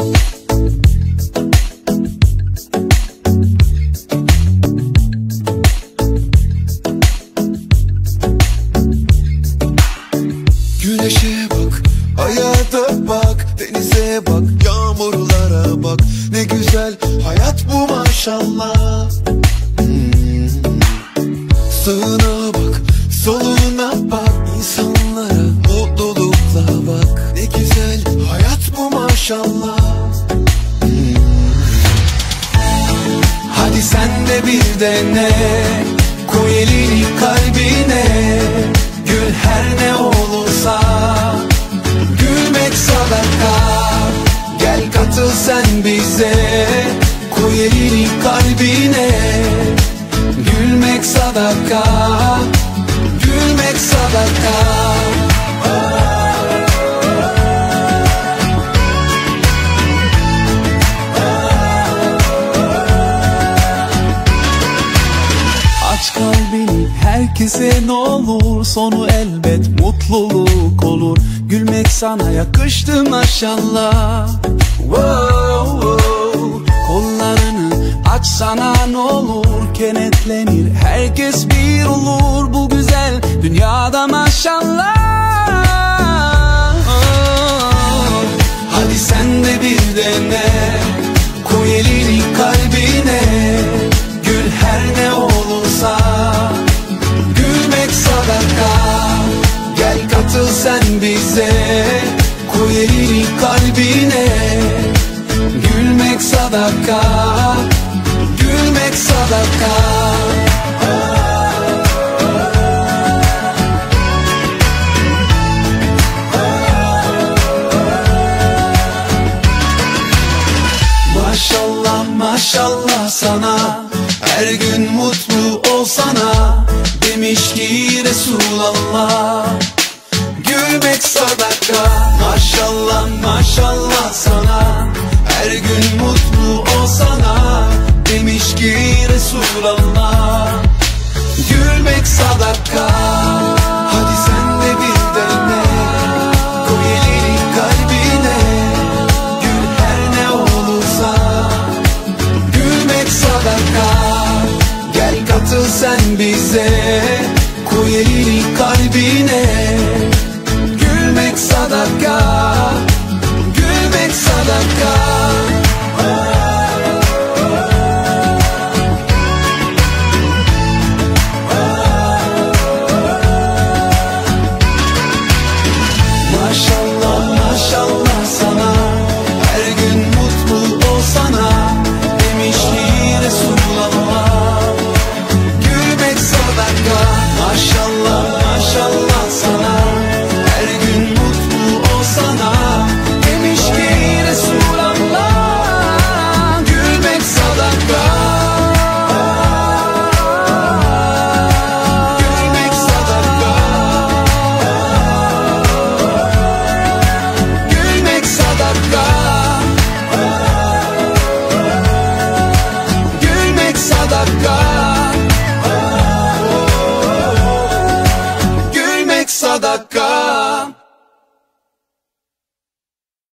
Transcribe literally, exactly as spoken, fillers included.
Güneşe bak, aya da bak, denize bak, yağmurlara bak. Ne güzel hayat bu maşallah. hmm. Sağına bak, soluna bak, insanlara mutlulukla bak. Ne güzel hayat bu maşallah. hmm. Hadi sen de bir dene, koy elini kalbine. Gül her ne olursa, gülmek sadaka. Gel katıl sen bize, koy elini kalbine. Gülmek sadaka, gülmek sadaka. Aç kalbini herkese ne olur, sonu elbet mutluluk olur. Gülmek sana yakıştı maşallah. Wow, wow. Kollarını açsana ne olur, kenetlenir herkes bir olur. Bu güzel dünyada maşallah. Hadi sen de bir dene, koy elini kalbine. Gül her ne olursa, gülmek sadaka. Gel katıl sen bize, koy elini kalbine. Gülmek sadaka, gülmek sadaka. Maşallah maşallah sana, her gün mutlu olsana. Demiş ki Resulallah, gülmek sadaka. Maşallah maşallah sana, her gün mutlu olsana. Demiş ki Resulallah, gülmek sadaka. Hadi sen de bir dene, koy elini kalbine. Gül her ne olursa, gülmek sadaka. Gel katıl sen bize, koy elini kalbine. Gülmek sadaka, gülmek sadaka.